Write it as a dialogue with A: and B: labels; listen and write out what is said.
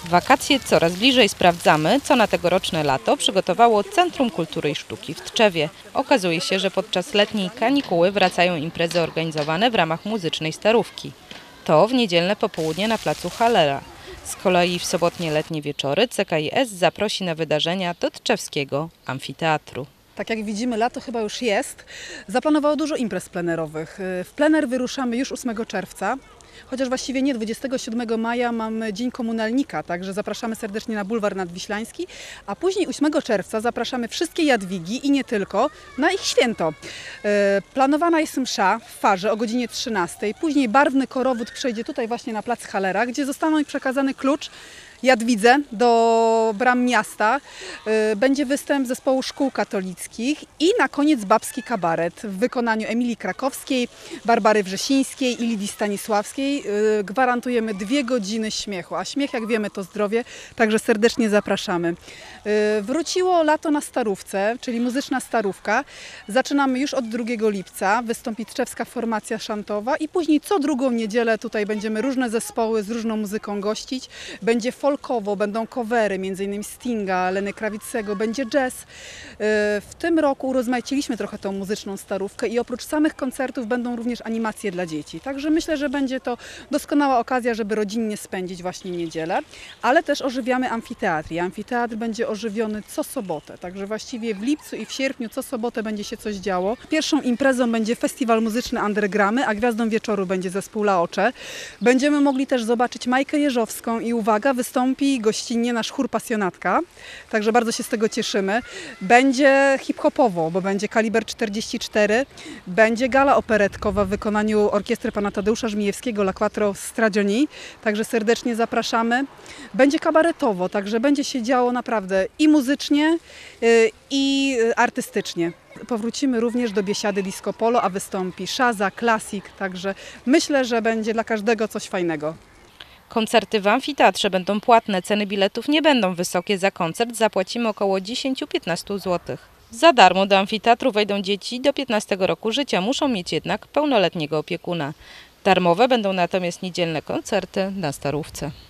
A: Wakacje coraz bliżej, sprawdzamy, co na tegoroczne lato przygotowało Centrum Kultury i Sztuki w Tczewie. Okazuje się, że podczas letniej kanikuły wracają imprezy organizowane w ramach muzycznej starówki. To w niedzielne popołudnie na placu Hallera. Z kolei w sobotnie letnie wieczory CKiS zaprosi na wydarzenia do tczewskiego amfiteatru.
B: Tak jak widzimy, lato chyba już jest. Zaplanowało dużo imprez plenerowych. W plener wyruszamy już 8 czerwca. Chociaż właściwie nie, 27 maja mamy Dzień Komunalnika, także zapraszamy serdecznie na Bulwar Nadwiślański, a później 8 czerwca zapraszamy wszystkie Jadwigi i nie tylko na ich święto. Planowana jest msza w Farze o godzinie 13. Później barwny korowód przejdzie tutaj właśnie na plac Hallera, gdzie zostaną im przekazany klucz Jadwidze do bram miasta. Będzie występ zespołu szkół katolickich i na koniec babski kabaret w wykonaniu Emilii Krakowskiej, Barbary Wrzesińskiej i Lidii Stanisławskiej. Gwarantujemy 2 godziny śmiechu, a śmiech, jak wiemy, to zdrowie, także serdecznie zapraszamy. Wróciło lato na Starówce, czyli muzyczna starówka. Zaczynamy już od 2 lipca, wystąpi tczewska formacja szantowa i później co drugą niedzielę tutaj będziemy różne zespoły z różną muzyką gościć. Będzie folkowo, będą covery, m.in. Stinga, Leny Krawicego, będzie jazz. W tym roku urozmaiciliśmy trochę tą muzyczną starówkę i oprócz samych koncertów będą również animacje dla dzieci. Także myślę, że będzie to doskonała okazja, żeby rodzinnie spędzić właśnie niedzielę, ale też ożywiamy amfiteatr. Amfiteatr będzie ożywiony co sobotę, także właściwie w lipcu i w sierpniu co sobotę będzie się coś działo. Pierwszą imprezą będzie festiwal muzyczny Undergramy, a gwiazdą wieczoru będzie zespół Laocze. Będziemy mogli też zobaczyć Majkę Jeżowską i uwaga, wystąpi gościnnie nasz chór Pasjonatka, także bardzo się z tego cieszymy. Będzie hip-hopowo, bo będzie Kaliber 44, będzie gala operetkowa w wykonaniu orkiestry pana Tadeusza Żmijewskiego La Quattro Stagioni, także serdecznie zapraszamy. Będzie kabaretowo, także będzie się działo naprawdę i muzycznie, i artystycznie. Powrócimy również do biesiady Disco Polo, a wystąpi Szaza, Classic, także myślę, że będzie dla każdego coś fajnego.
A: Koncerty w amfiteatrze będą płatne, ceny biletów nie będą wysokie. Za koncert zapłacimy około 10-15 zł. Za darmo do amfiteatru wejdą dzieci do 15 roku życia, muszą mieć jednak pełnoletniego opiekuna. Darmowe będą natomiast niedzielne koncerty na Starówce.